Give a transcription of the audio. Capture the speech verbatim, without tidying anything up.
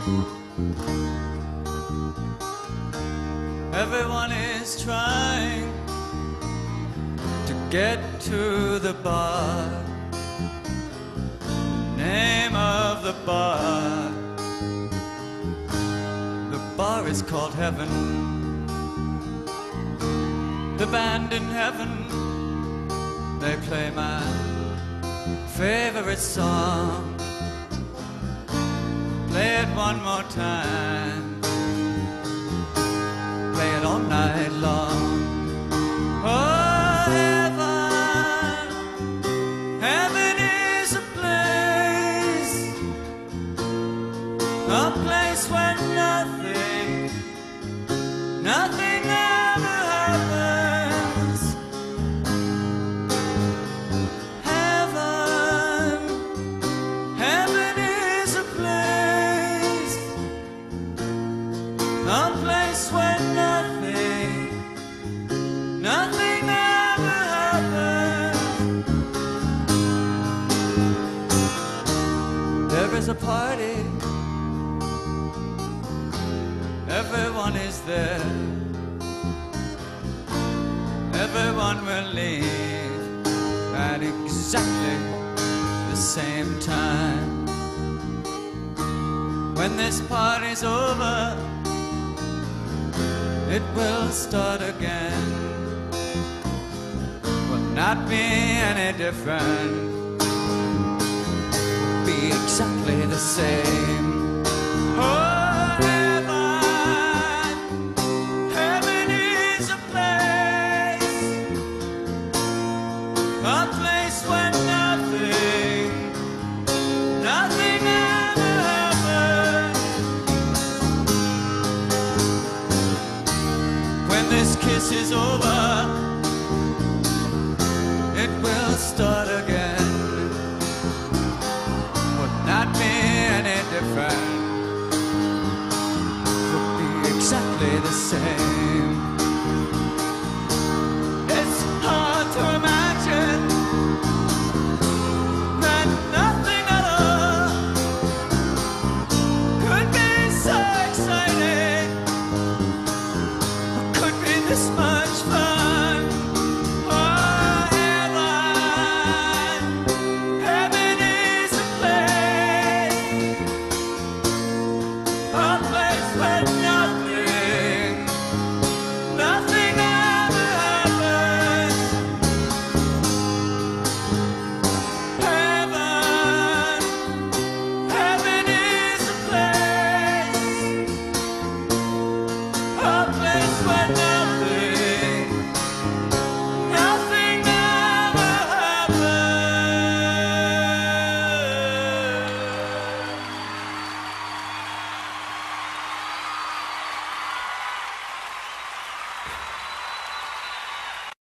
Everyone is trying to get to the bar. Name of the bar. The bar is called Heaven. The band in heaven, they play my favorite song. Play it one more time. Play it all night long. Oh, heaven, heaven is a place, a place where nothing, nothing ever happens. Heaven, heaven is a place, a place where nothing, nothing ever happens. There is a party, everyone is there. Everyone will leave at exactly the same time. When this party's over, it will start again. Will not be any different. Be exactly the same. Oh, heaven, heaven is a place, a place where nothing, nothing ever happens. When this kiss is over, it will start again. Would not be any different. Would be exactly the same. It's hard to imagine that nothing at all could be so exciting, could be this much fun. Oh, heaven, heaven is a place, a place where